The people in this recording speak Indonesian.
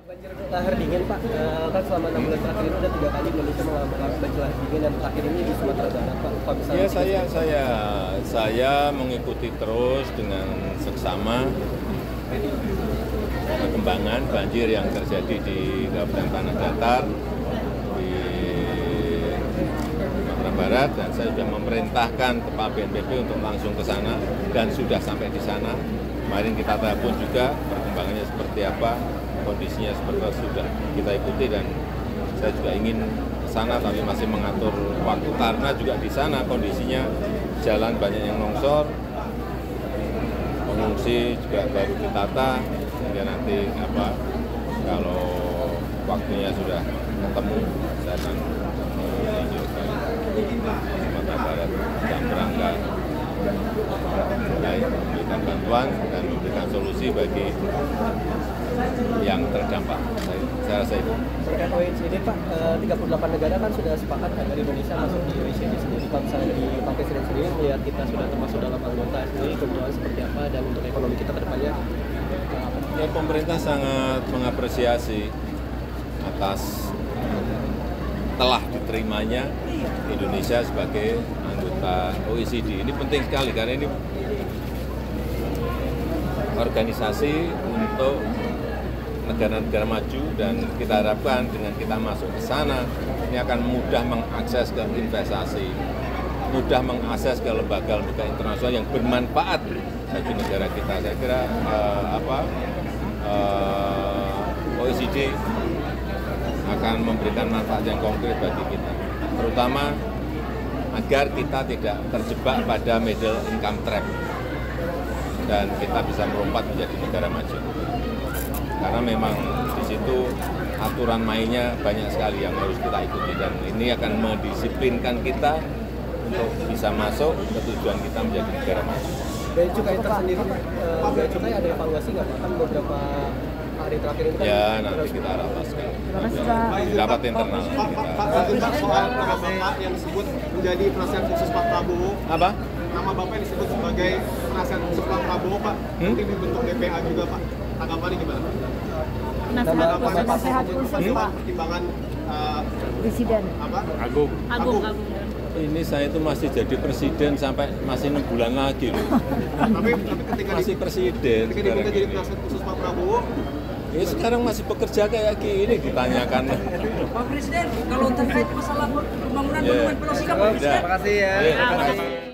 Banjir lahar dingin Pak, kan selama 6 bulan terakhir ini udah 3 kali Indonesia mengalami banjir lahar dingin dan terakhir ini di Sumatera Barat Pak. Kalau misalnya saya mengikuti terus dengan seksama perkembangan banjir yang terjadi di Kabupaten Tanah Datar di Sumatera Barat, dan saya sudah memerintahkan Kepala BNPB untuk langsung ke sana dan sudah sampai di sana. Kemarin kita telepon juga perkembangannya seperti apa, kondisinya seperti apa, sudah kita ikuti, dan saya juga ingin ke sana tapi masih mengatur waktu karena juga di sana kondisinya jalan banyak yang longsor, pengungsi juga baru ditata, sehingga nanti kalau waktunya sudah ketemu saya akan menuju ke Sumatera Barat dan berangkat mulai memberikan bantuan dan memberikan solusi bagi yang terdampak. Saya rasa itu. Terkait OECD Pak, 38 negara kan sudah sepakat agar Indonesia masuk di OECD sendiri. Kalau misalnya di Pak Presiden sendiri melihat kita sudah termasuk dalam anggota sendiri, kemudian seperti apa dan untuk ekonomi kita ke depannya? Ya, pemerintah sangat mengapresiasi atas telah diterimanya Indonesia sebagai anggota OECD. Ini penting sekali karena ini organisasi untuk negara-negara maju, dan kita harapkan dengan kita masuk ke sana ini akan mudah mengakses ke investasi, mudah mengakses ke lembaga-lembaga internasional yang bermanfaat bagi negara kita. Saya kira OECD akan memberikan manfaat yang konkret bagi kita, terutama agar kita tidak terjebak pada middle income trap dan kita bisa melompat menjadi negara maju. Karena memang di situ aturan mainnya banyak sekali yang harus kita ikuti, dan ini akan mendisiplinkan kita untuk bisa masuk ke tujuan kita menjadi negara maju. Bea cukai tersendiri, bea cukai ada evaluasi nggak Pak? Kan beberapa hari terakhir ini kan ya nanti kita rapaskan di rapat internal Pak, soal nama Bapak yang disebut menjadi penasihat khusus Pak Prabowo. Apa? Nama Bapak yang disebut sebagai penasihat khusus Pak Prabowo, Pak. Mungkin dibentuk BPA juga, Pak. Tanggapannya gimana? Penasehat khusus Pak. Pertimbangan Presiden. apa? Agung. Ini saya itu masih jadi presiden sampai masih 6 bulan lagi loh. Tapi ketika Masih presiden ketika sekarang diminta jadi ini. penasihat khusus Pak Prabowo, Ya sekarang masih bekerja kayak gini ditanyakan. Pak Presiden, kalau terkait masalah pembangunan monumen Pulau Sikap, Pak Presiden. Terima kasih ya.